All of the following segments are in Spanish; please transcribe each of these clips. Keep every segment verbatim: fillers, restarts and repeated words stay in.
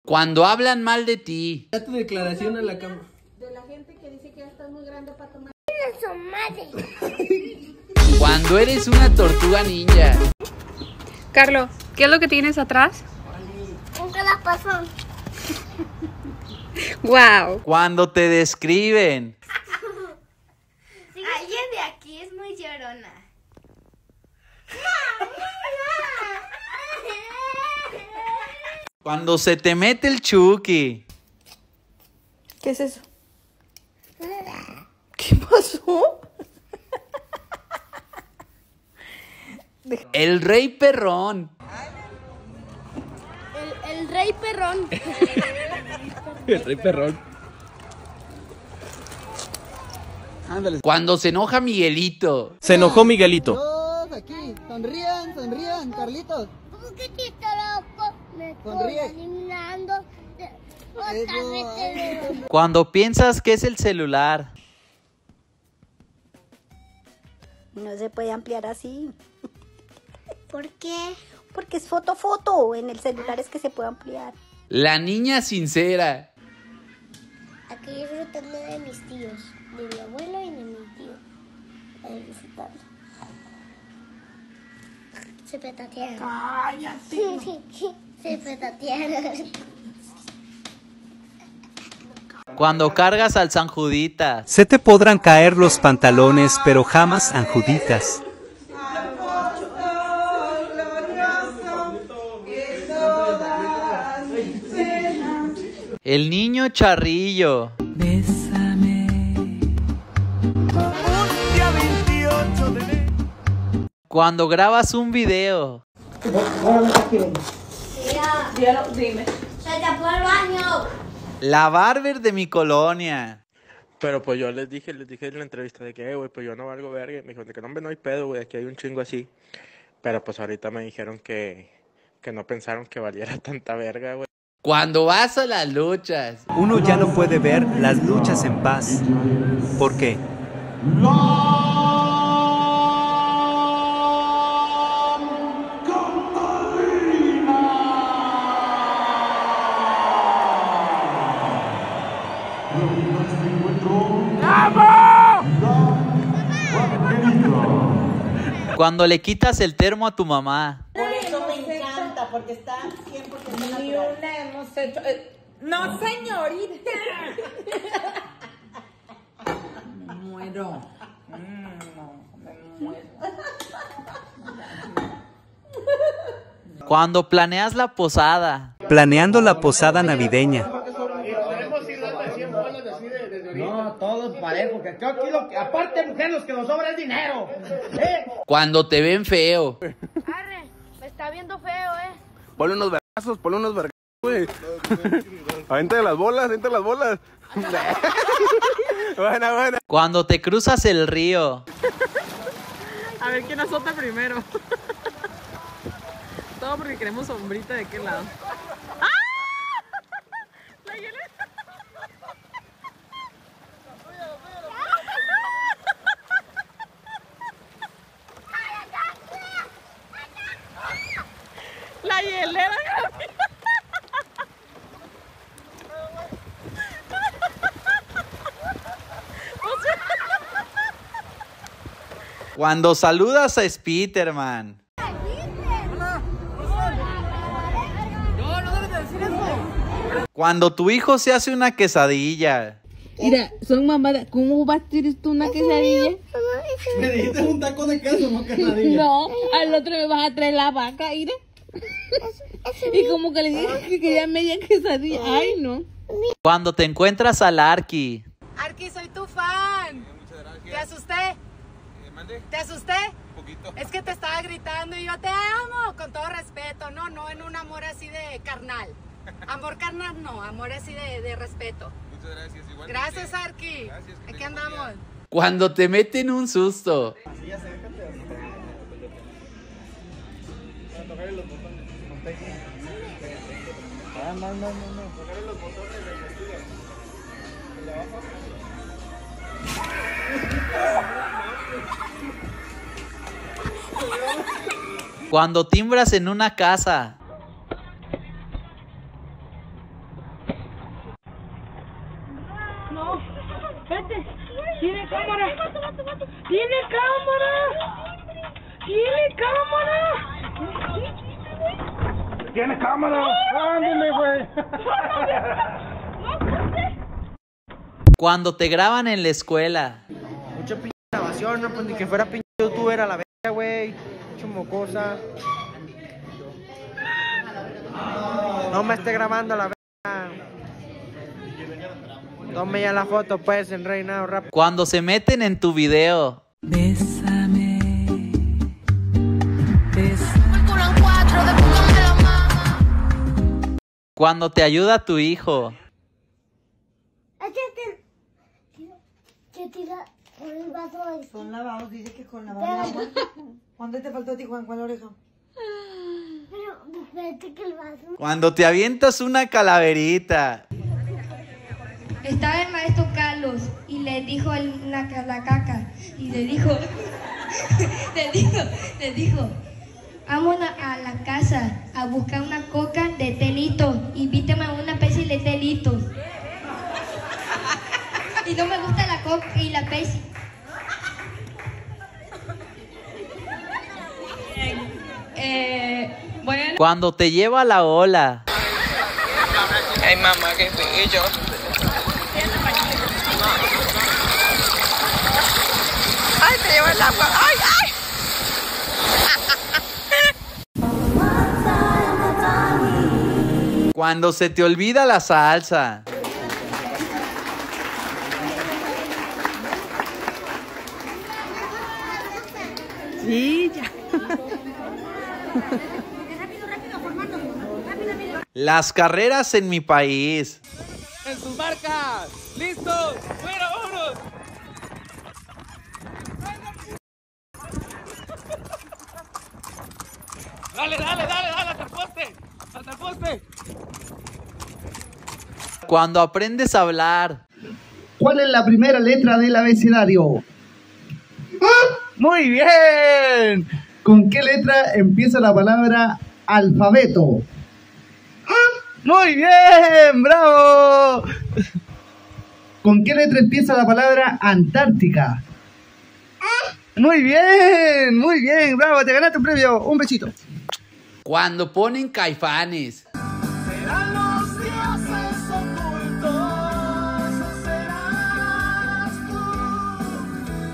Cuando hablan mal de ti. Da tu declaración a la cama. De la gente que dice que ya estás muy grande para tomar. ¡Su madre! Cuando eres una tortuga ninja. Carlos, ¿qué es lo que tienes atrás? Un calapazón. Wow. Cuando te describen. Alguien de aquí es muy llorona. Cuando se te mete el Chucky. ¿Qué es eso? ¿Qué pasó? El rey perrón. El, el rey perrón. El rey perrón. Ándale. Cuando se enoja Miguelito. Se enojó Miguelito. Todos aquí, sonrían, sonrían, Carlitos. ¿Cómo que te loco? Me estoy Sonríe. eliminando. Otra Eso, vez te veo. Cuando piensas que es el celular. No se puede ampliar así, ¿Por qué? porque es foto foto, en el celular es que se puede ampliar. La niña sincera. Aquí disfrutando de mis tíos, de mi abuelo y de mi tío. Ahí disfrutando. Se petatearon. ¡Cállate! Se petatearon. Cuando cargas al San Juditas. Se te podrán caer los pantalones, pero jamás anjuditas. El niño charrillo. Cuando grabas un video. Ya, dime. Se te fue al baño. La barber de mi colonia. Pero pues yo les dije, les dije en la entrevista de que, eh, güey, pues yo no valgo verga. Y me dijo, de que no, hombre, no hay pedo, güey, aquí hay un chingo así. Pero pues ahorita me dijeron que, que no pensaron que valiera tanta verga, güey. Cuando vas a las luchas. Uno ya no puede ver las luchas en paz. ¿Por qué? Cuando le quitas el termo a tu mamá. Por eso me encanta, porque está cien por ciento natural. Ni una hemos hecho. eh, no, señorita. Me muero. Mm, no, me muero. Cuando planeas la posada. Planeando la posada navideña. No, todos parejos, que aquí lo que, aparte mujer, los que nos sobra es dinero. ¿Eh? Cuando te ven feo. Arre, me está viendo feo, eh. Ponle unos vergazos, ponle unos vergazos, güey. Avéntale las bolas, avéntale las bolas. Buena, buena. Cuando te cruzas el río. A ver quién azota primero. Todo porque queremos sombrita de qué lado. ¡Ah! La hielera. La hielera. Cuando saludas a Spiderman. Cuando tu hijo se hace una quesadilla. Mira, son mamadas. ¿Cómo vas a hacer tú una quesadilla? Me dijiste un taco de queso, no quesadilla. No, al otro me vas a traer la vaca, mire. Y como que le dije que quería media quesadilla. Ay, no. Cuando te encuentras al Arqui. Arqui, soy tu fan. Muchas gracias. ¿Te asusté? ¿Te asusté? Un poquito. Es que te estaba gritando y yo te amo, con todo respeto. No, no en un amor así de carnal. Amor carnal no, amor así de, de respeto. Muchas gracias. Igual gracias, Arqui. Gracias. Aquí andamos. Cuando te meten un susto. Ah, no, no, no, no. Tocarle los botones del vestido. ¿El de abajo? Cuando timbras en una casa. no. Vete. Tiene cámara. Tiene cámara. Tiene cámara. ¡Tiene cámara! ¡Ándale, güey! Cuando te graban en la escuela. Mucha pinche grabación, no, pues ni que fuera pinche youtuber a la verga, güey. Mucha mocosa. No me esté grabando a la verga. Tome ya la foto, pues, en Reina Rap. Cuando se meten en tu video. Bésame. Bésame. Cuando te ayuda tu hijo. ¿Qué tira el vaso? Son lavados, dice que con lavados. ¿Cuándo te faltó a ti, Juan? ¿Cuál oreja? Pero, espérate que el vaso... Cuando te avientas una calaverita. Estaba el maestro Carlos y le dijo el, la, la caca y le dijo, le dijo, le dijo, vámonos a la casa a buscar una coca de telito, invítame a una Pepsi de telito. Y no me gusta la coca y la Pepsi. Eh, bueno. Cuando te lleva la ola. Ay, mamá, qué bello. Ay, te lleva el agua. Ay, ay. Cuando se te olvida la salsa. Sí, ya. Las carreras en mi país. En sus marcas. ¡Listos! ¡Fuera, vámonos! Dale, dale, dale, dale, hasta el poste. Hasta el poste. Cuando aprendes a hablar. ¿Cuál es la primera letra del abecedario? Muy bien. ¿Con qué letra empieza la palabra alfabeto? Muy bien, bravo. ¿Con qué letra empieza la palabra Antártica? Muy bien, muy bien, bravo, te ganaste un premio, un besito. Cuando ponen Caifanes. Serán los dioses ocultos, o serás tú.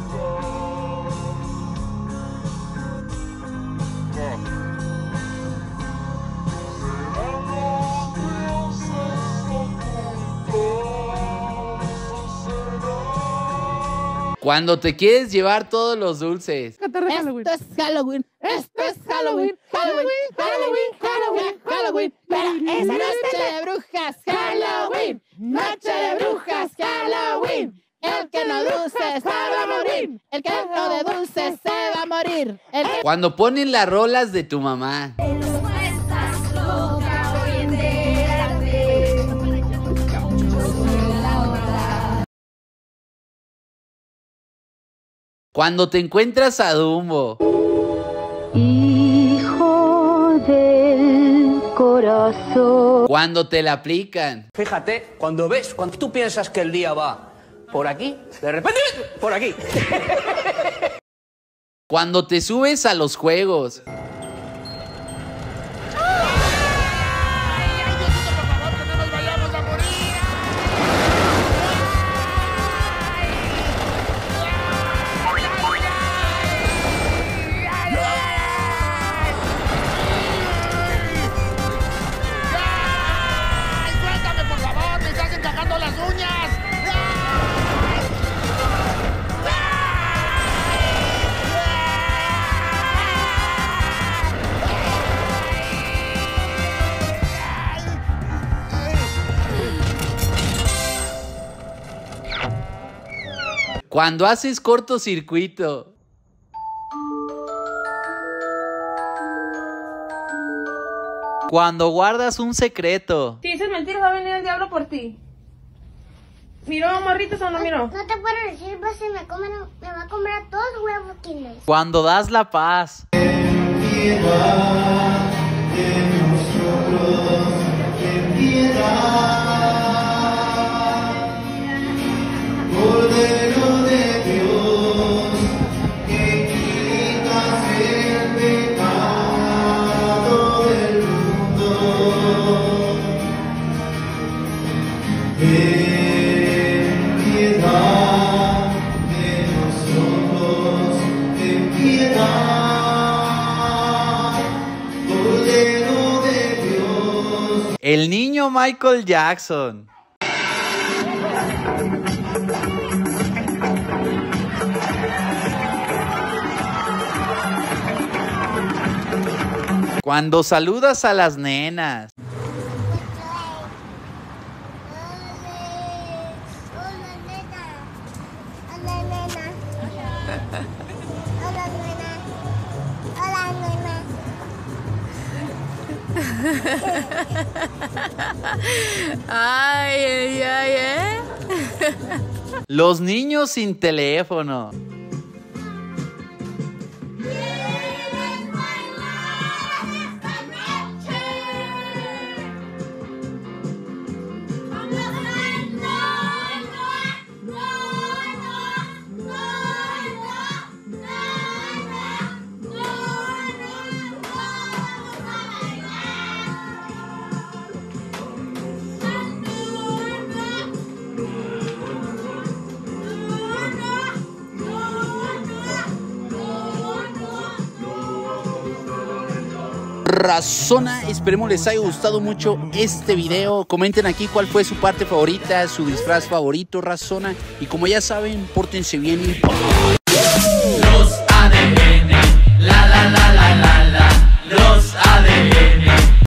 Cuando te quieres llevar todos los dulces. Esto es Halloween. Esto es Halloween. Halloween, Halloween, Halloween, Halloween. Pero esa noche de brujas, Halloween. Noche de brujas, Halloween. El que no dulce se va a morir. El que no de dulce se va a morir. El que... Cuando ponen las rolas de tu mamá. Cuando te encuentras a Dumbo. Hijo del corazón. Cuando te la aplican. Fíjate, cuando ves, cuando tú piensas que el día va por aquí, de repente, por aquí. Cuando te subes a los juegos. Cuando haces cortocircuito. Cuando guardas un secreto. Si dices mentiras, va a venir el diablo por ti. ¿Miró morritos o no miró? No te puedo decir, pues se me, come, me va a comer a todos los huevos Kinder. Cuando das la paz. niño Michael Jackson. Cuando saludas a las nenas. Ay, ay, ay, ¿eh? Los niños sin teléfono. Razona, esperemos les haya gustado mucho este video. Comenten aquí cuál fue su parte favorita, su disfraz favorito, Razona. Y como ya saben, pórtense bien y...